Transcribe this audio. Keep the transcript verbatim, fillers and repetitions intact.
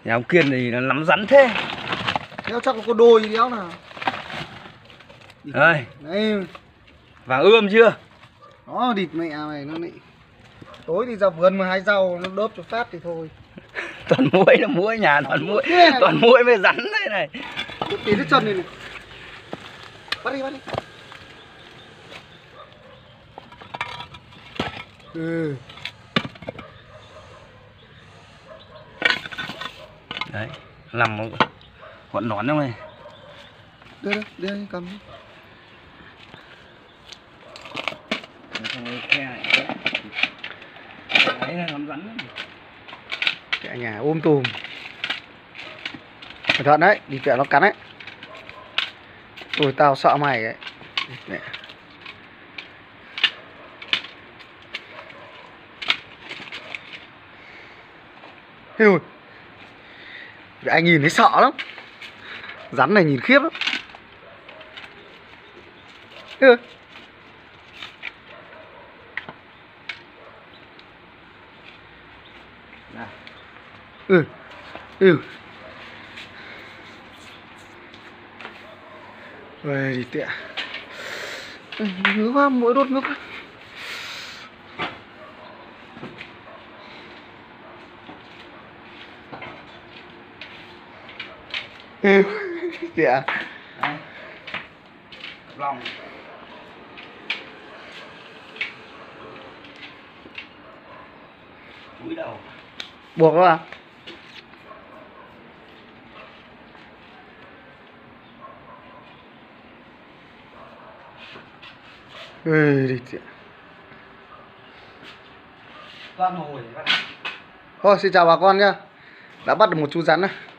Nhà ông Kiên thì nó nắm rắn thế. Đéo chắc là có đôi đéo nào. Đây. Đây. Vàng ươm chưa? Nó địt mẹ mày nó nị. Tối thì ra vườn mà hái rau nó đớp cho phát thì thôi. Toàn muỗi nó muỗi nhà toàn muỗi. Toàn muỗi với rắn thế này. Tí đứt chân này này. Bắt đi bắt đi. Ừ. Đấy, nằm hỗn nón trong này. Đưa đây, đưa đây cầm đi. Đấy là nắm rắn. Cả nhà ôm tùm. Cẩn thận đấy, đi kẹo nó cắn đấy. Ôi tao sợ mày đấy. Mẹ. Ôi. Anh nhìn thấy sợ lắm. Rắn này nhìn khiếp lắm. Ừ. Ừ. Ừ. Về đi tẹo. Ngứa quá, mũi đốt ngứa quá. Ừ. Tẹo. Lòng. Mũi đầu. Buộc nó à? Ừ, đi tẹo. Toàn hồi. Thôi xin chào bà con nhá. Đã bắt được một chú rắn này.